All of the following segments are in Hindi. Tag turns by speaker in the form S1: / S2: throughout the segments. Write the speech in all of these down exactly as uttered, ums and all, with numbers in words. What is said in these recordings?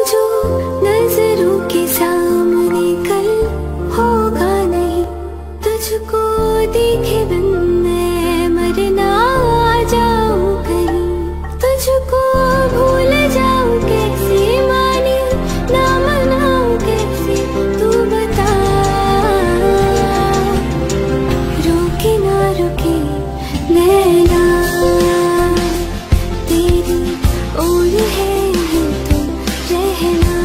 S1: जो नजरों के सामने कल होगा नहीं, तुझको देखे बिन मैं मर ना जाऊं कहीं, तुझको भूल जाऊं कैसे, माने ना मनाऊं कैसे, तू बता। रुके ना रुके नैना तेरी ओर है तो रहना,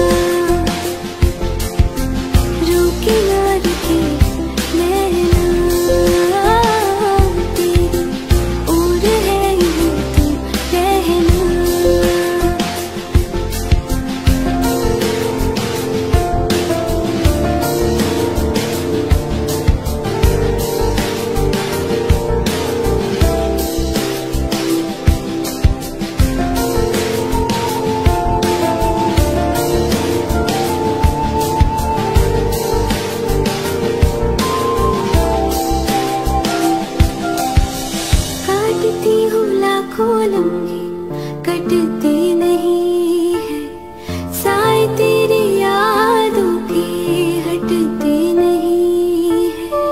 S1: रुके ना रुके नैना तेरी ओर है तो रहना। काटती हूँ लाखों लम्हे कटते नहीं है, साए तेरी यादों के हटते नहीं है।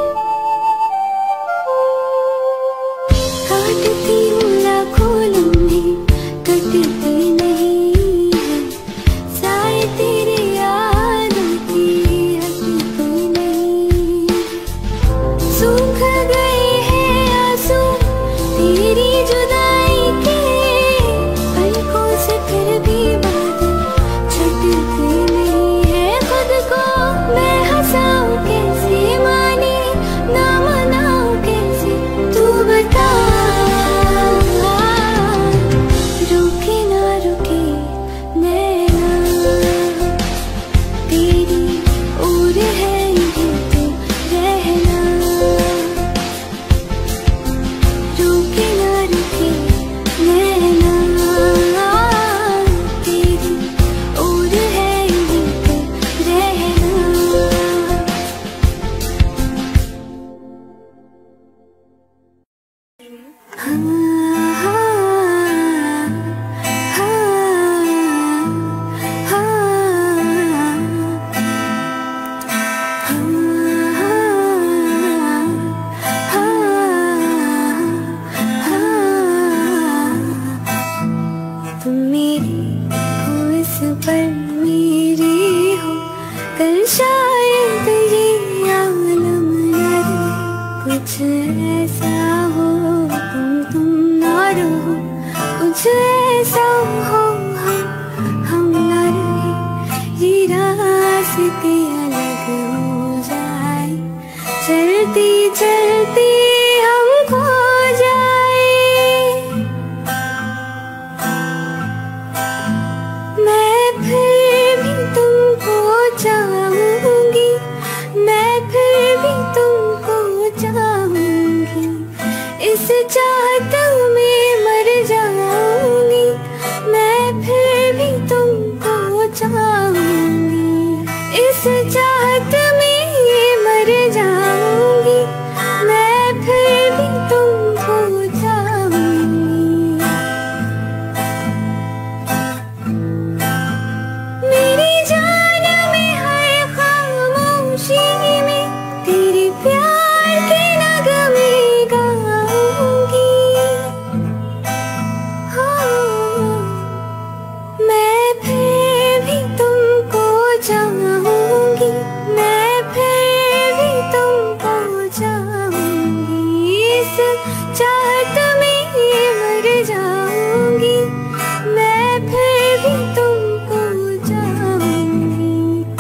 S1: काटती हूँ लाखों लम्हे कटते नहीं है, साए तेरी यादों के हटते नहीं है। सूख गए हैं आंसू तेरी जुदाई के, पलकों से फिर भी बादल छटते नहीं है। खुद को मैं हंसाऊं कैसे, माने ना मनाऊं कैसे, तू बता। रुके ना रुके नैना तेरी ओर है तो रहना, रुके ना रुके नैना तेरी ओर है तो रहना। हाँ हाँ तुम मेरी हो इस पल मेरी हो, कल शायद ये आलम न रहे। कुछ ऐसा हो तुम तुम ना रहो, कुछ ऐसा हो हम हम ना रहे। ये रास्ते अलग हो जाए, चलती चलती हम खो जाए। मैं फिर भी तुमको चाहूंगी, मैं फिर भी तुमको चाहूंगी, इस चाहत में मर जाऊंगी। मैं फिर भी तुमको चाहूंगी, इस चाहत में मर जाऊंगी। मैं फिर भी तुमको चाहूंगी। मेरी जान में हर खामोशी में तेरे प्यार के नगमे गाऊंगी। हाँ, मैं फिर भी तुमको चाहूंगी, मैं फिर भी तुमको चाहूंगी, इस चाहत में मर जाऊंगी। मैं फिर भी तुमको चाहूंगी।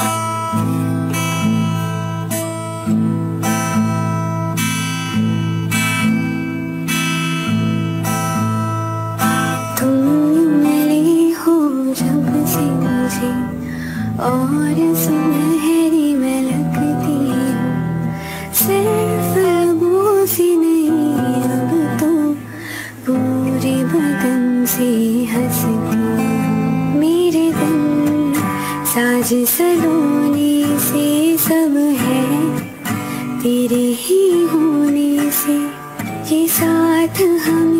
S1: तुम मिली हो जब से मुझे और सुनहरी मैं लगती हूँ, सिर्फ लबों से नहीं अब तो पूरे बदन से हंसती हूँ। मेरे दिन साज सलोने से सब है, तेरे ही होने से ये साथ हम